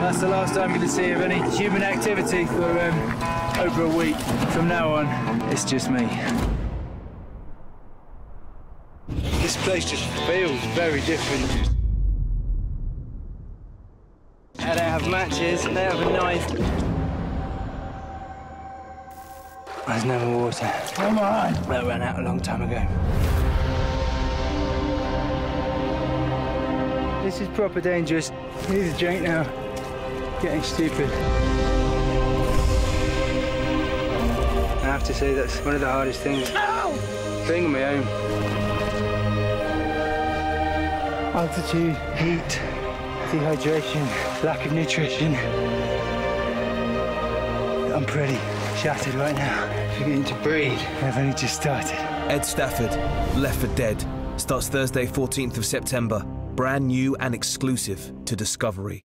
That's the last I'm going to see of any human activity for over a week. From now on, it's just me. This place just feels very different. They don't have matches, they have a knife. There's no more water. Come on! That ran out a long time ago. This is proper dangerous. I need a drink now. Getting stupid. I have to say that's one of the hardest things. Bringing me home. Altitude, heat, dehydration, lack of nutrition. I'm pretty shattered right now. Forgetting to breathe. I've only just started. Ed Stafford, Left for Dead, starts Thursday 14th of September. Brand new and exclusive to Discovery.